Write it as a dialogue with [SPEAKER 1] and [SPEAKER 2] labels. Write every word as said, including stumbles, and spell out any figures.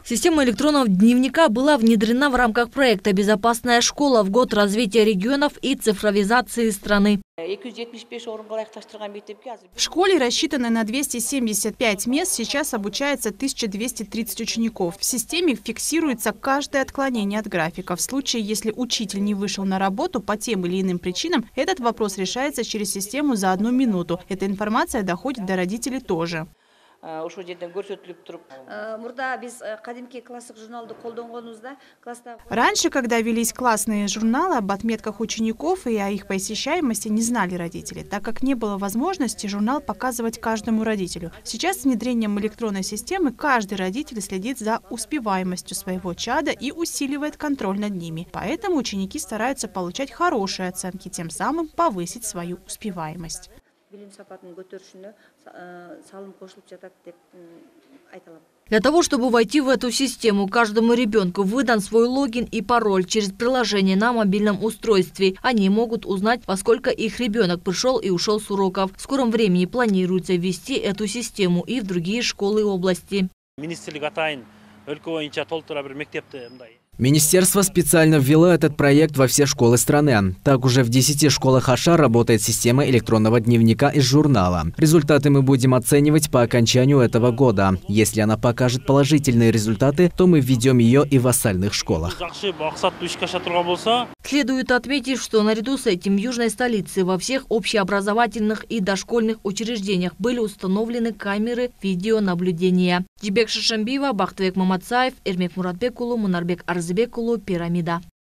[SPEAKER 1] Система электронного дневника была внедрена в рамках проекта «Безопасная школа» в год развития регионов и цифровизации страны.
[SPEAKER 2] В школе, рассчитанной на двести семьдесят пять мест, сейчас обучается тысяча двести тридцать учеников. В системе фиксируется каждое отклонение от графика. В случае, если учитель не вышел на работу по тем или иным причинам, этот вопрос решается через систему за одну минуту. Эта информация доходит до родителей тоже. Раньше, когда велись классные журналы, об отметках учеников и о их посещаемости не знали родители, так как не было возможности журнал показывать каждому родителю. Сейчас с внедрением электронной системы каждый родитель следит за успеваемостью своего чада и усиливает контроль над ними. Поэтому ученики стараются получать хорошие оценки, тем самым повысить свою успеваемость.
[SPEAKER 1] Для того, чтобы войти в эту систему, каждому ребенку выдан свой логин и пароль через приложение на мобильном устройстве. Они могут узнать, во сколько их ребенок пришел и ушел с уроков. В скором времени планируется ввести эту систему и в другие школы области.
[SPEAKER 3] Министерство специально ввело этот проект во все школы страны. Так уже в десяти школах Ашар работает система электронного дневника из журнала. Результаты мы будем оценивать по окончанию этого года. Если она покажет положительные результаты, то мы введем ее и в остальных школах.
[SPEAKER 1] Следует отметить, что наряду с этим в южной столице во всех общеобразовательных и дошкольных учреждениях были установлены камеры видеонаблюдения. Джибек Шишембиева, Бахтыбек Маматсаев, Эрмек Муратбекулу, Мунарбек Арзыбекулу, Пирамида.